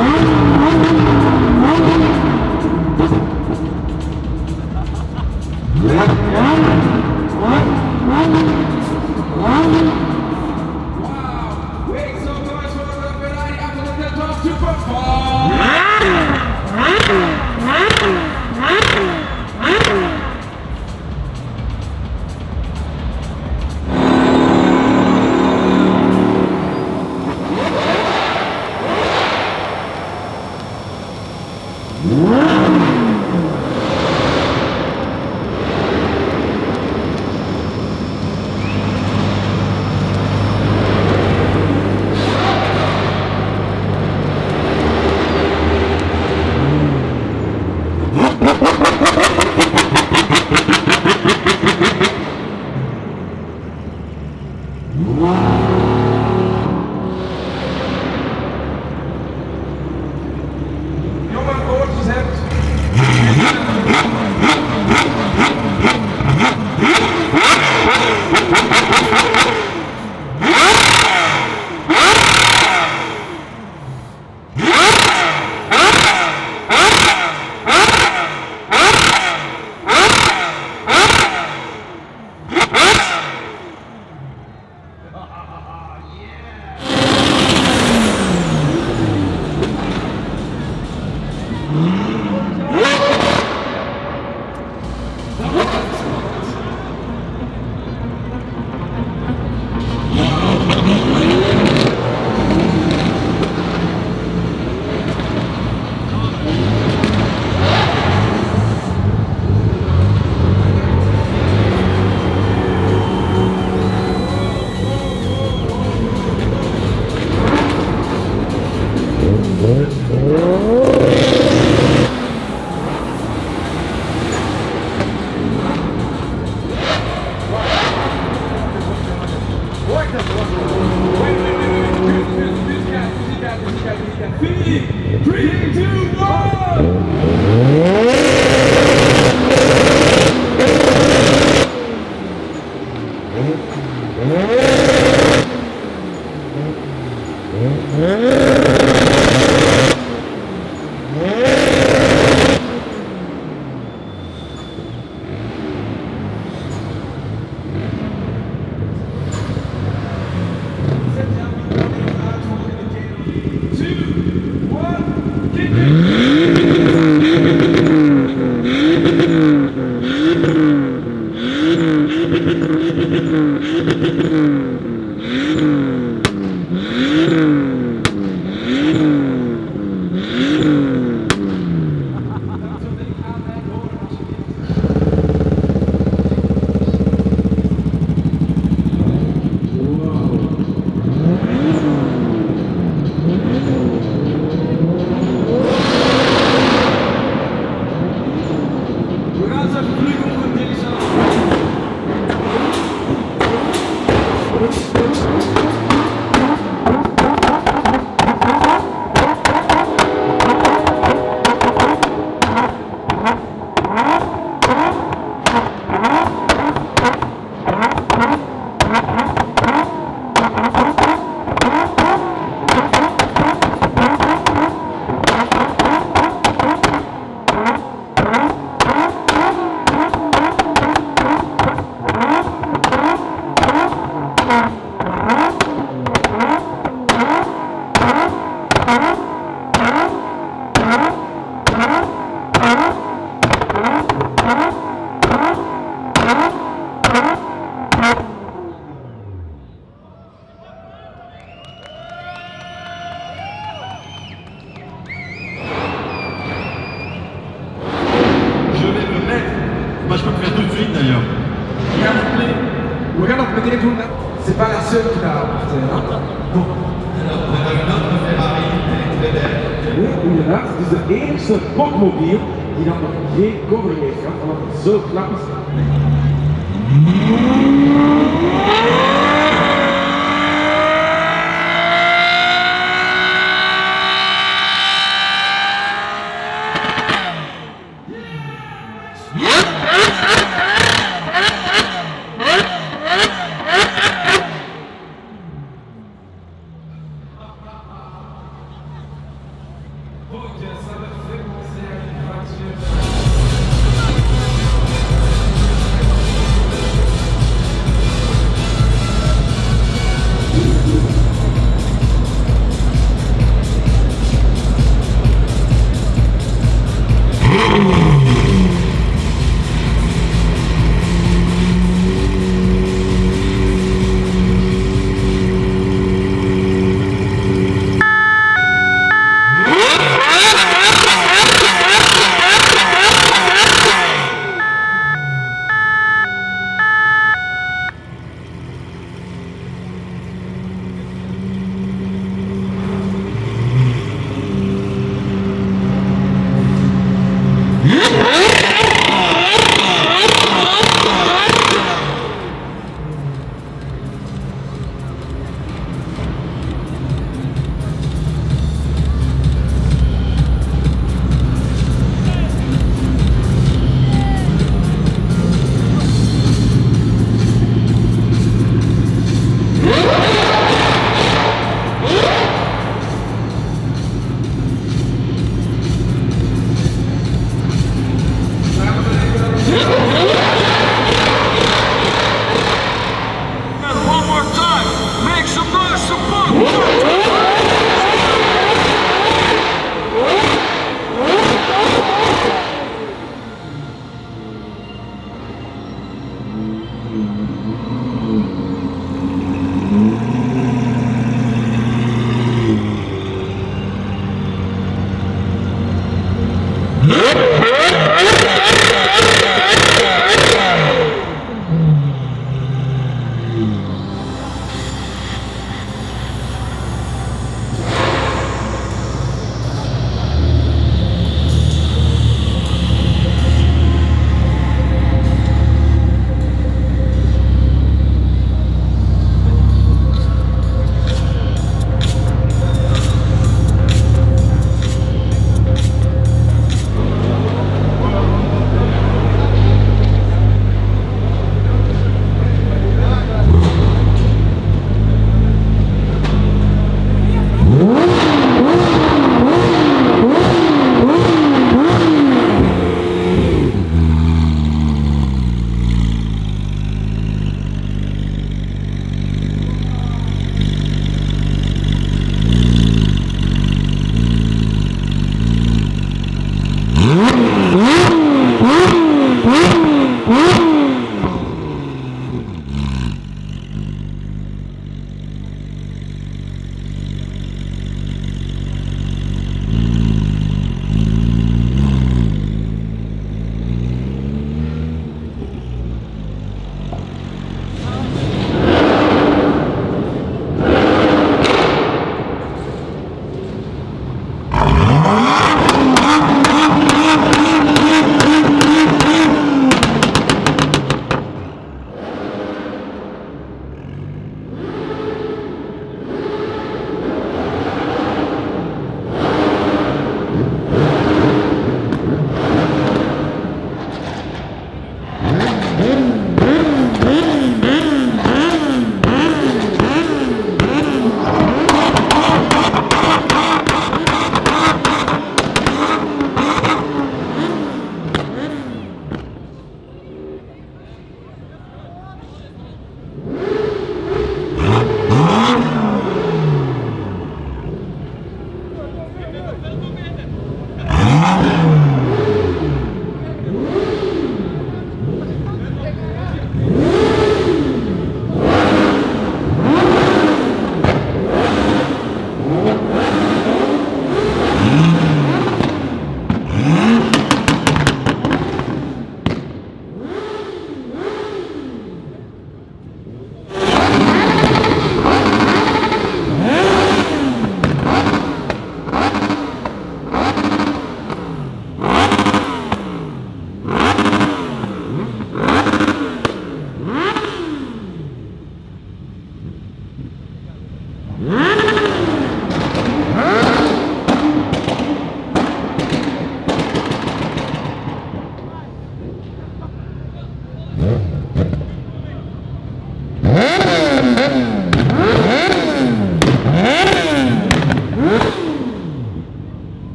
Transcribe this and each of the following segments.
C'est pas la seule qui l'a apporté. Hein? Bon. Alors, on a une autre Ferrari électrique. Nee, inderdaad. Het is de enige bokmobiel die dan nog geen covering heeft gehad, omdat het zo klap is. ça me fait penser à une voiture.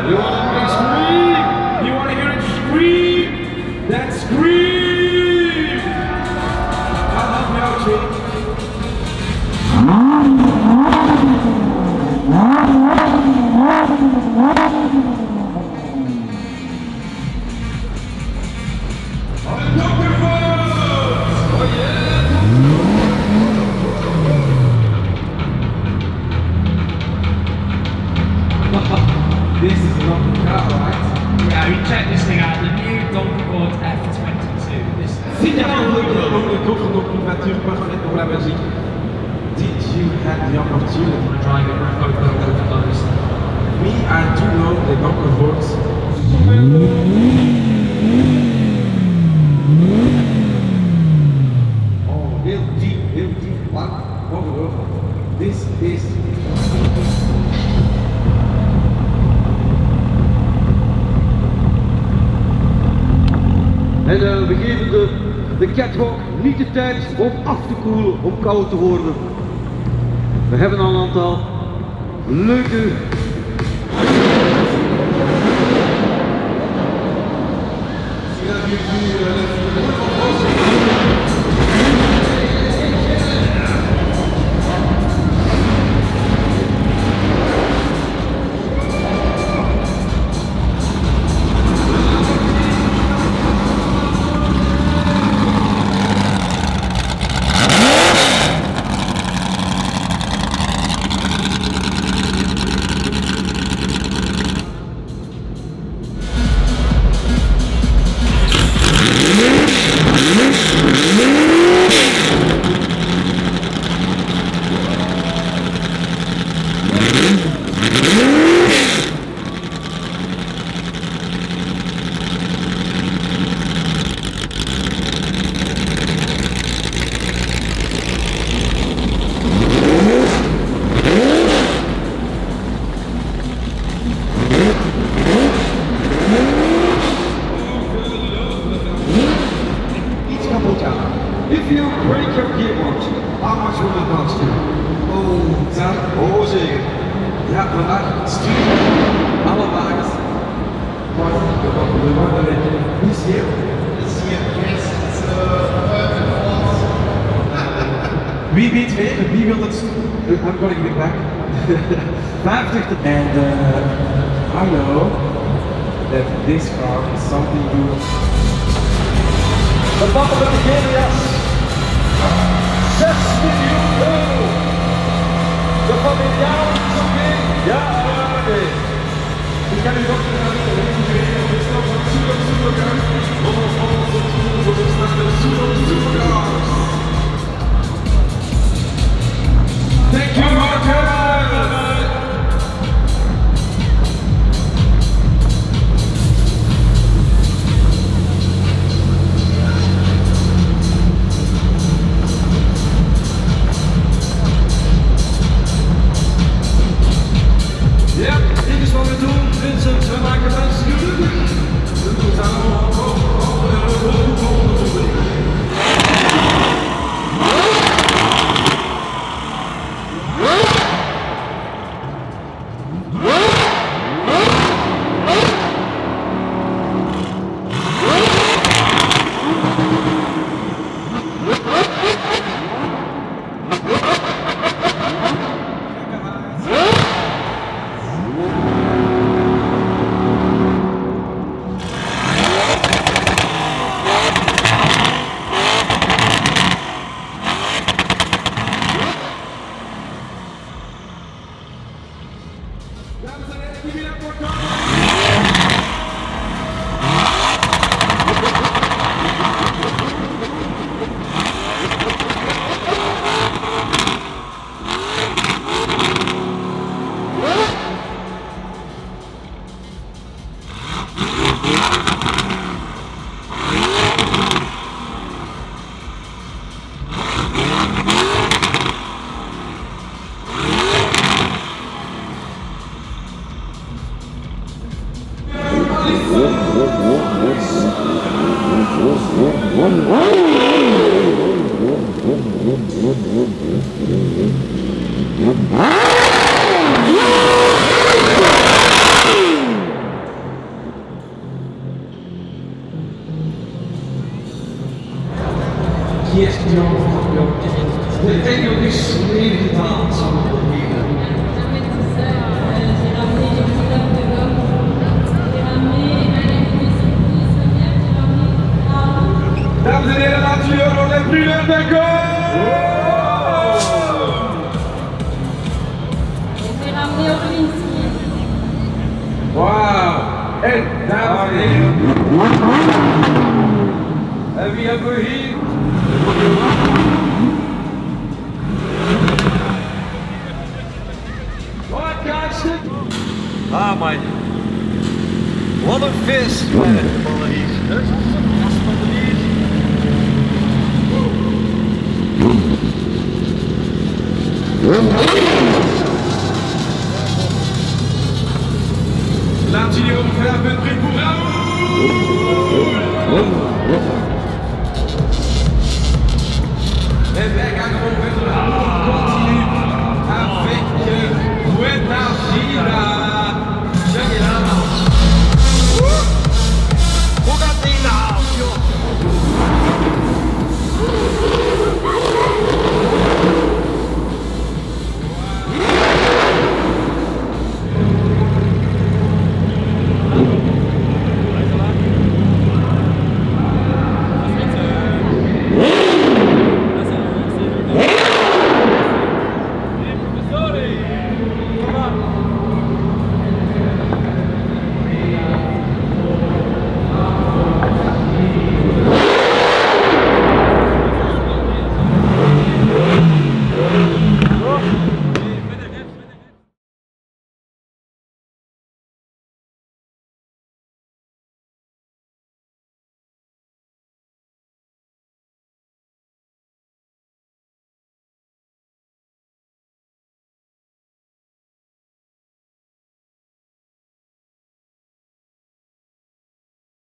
You want to scream? You want to hear it scream? Then scream! I'll help you out, Jake. This is a lovely car, right? Yeah, we checked this thing out, the new Supercars F22. C'était un peu le coffre de privature parfaite pour la Belgique. Did you have the opportunity to drive it over those? Me, I do know the Docker works. Oh, heel deep, what? Over. This is... En we geven de catwalk niet de tijd om af te koelen, om koud te worden. We hebben al een aantal leuke... If you break your gearbox, how much will it cost you? Oh, zeker. Ja, vandaag stuur alle wagens. Is hier? Wie weet meer? Wie wil dat? I'm gonna give it back. 50. And I know that this car is something you... De bakken met de GBS. 6 miljoen euro. De familiale toegang. Ja, nee. Ik kan u nog een stel van Supercars. Voor de stad van Supercars. Thank you, Marcus. Ja, dit is wat we doen, Vincent. We maken mensen gelukkig. We zijn allemaal Rebecca! C'est ramené au Blinski. Wauw. En dames en heren. En wie hebben we hier? Wat kaartje? Ah man. Wat een vis. Ballen hier. Laat zien hier ongeveer met Brik Boerau. En wij gaan gewoon verder.